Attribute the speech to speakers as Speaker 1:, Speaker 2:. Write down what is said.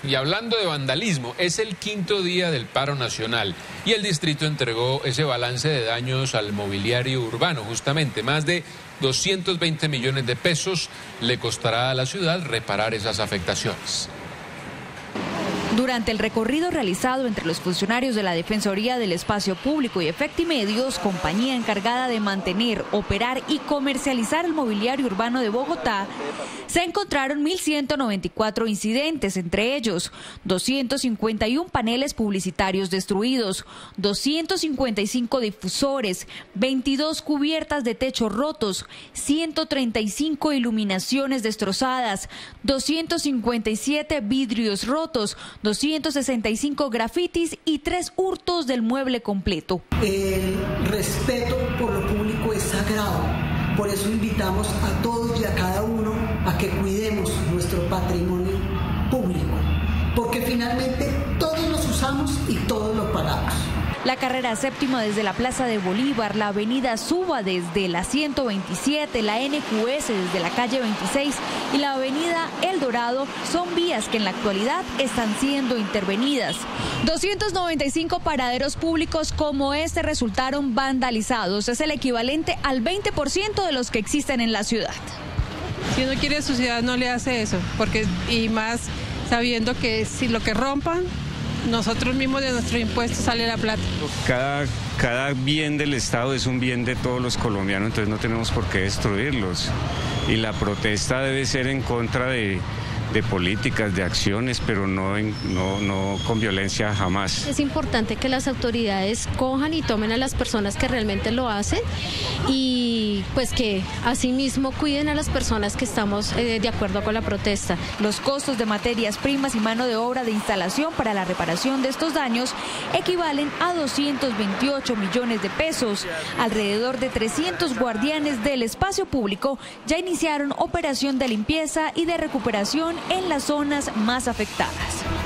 Speaker 1: Y hablando de vandalismo, es el quinto día del paro nacional y el distrito entregó ese balance de daños al mobiliario urbano. Justamente más de 220 millones de pesos le costará a la ciudad reparar esas afectaciones.
Speaker 2: Durante el recorrido realizado entre los funcionarios de la Defensoría del Espacio Público y Efectimedios, compañía encargada de mantener, operar y comercializar el mobiliario urbano de Bogotá, se encontraron 1.194 incidentes, entre ellos 251 paneles publicitarios destruidos, 255 difusores, 22 cubiertas de techo rotos, 135 iluminaciones destrozadas, 257 vidrios rotos, 265 grafitis y 3 hurtos del mueble completo.
Speaker 3: El respeto por lo público es sagrado, por eso invitamos a todos y a cada uno a que cuidemos nuestro patrimonio público, porque finalmente todos los usamos y todos lo pagamos.
Speaker 2: La carrera séptima desde la Plaza de Bolívar, la avenida Suba desde la 127, la NQS desde la calle 26 y la avenida El Dorado son vías que en la actualidad están siendo intervenidas. 295 paraderos públicos como este resultaron vandalizados. Es el equivalente al 20% de los que existen en la ciudad.
Speaker 4: Si uno quiere su ciudad no le hace eso, porque y más sabiendo que si lo que rompan, nosotros mismos de nuestro impuesto sale la plata.
Speaker 5: Cada bien del Estado es un bien de todos los colombianos, entonces no tenemos por qué destruirlos. Y la protesta debe ser en contra de políticas, de acciones, pero no con violencia jamás.
Speaker 6: Es importante que las autoridades cojan y tomen a las personas que realmente lo hacen y pues que asimismo cuiden a las personas que estamos de acuerdo con la protesta.
Speaker 2: Los costos de materias primas y mano de obra de instalación para la reparación de estos daños equivalen a 228 millones de pesos. Alrededor de 300 guardianes del espacio público ya iniciaron operación de limpieza y de recuperación en las zonas más afectadas.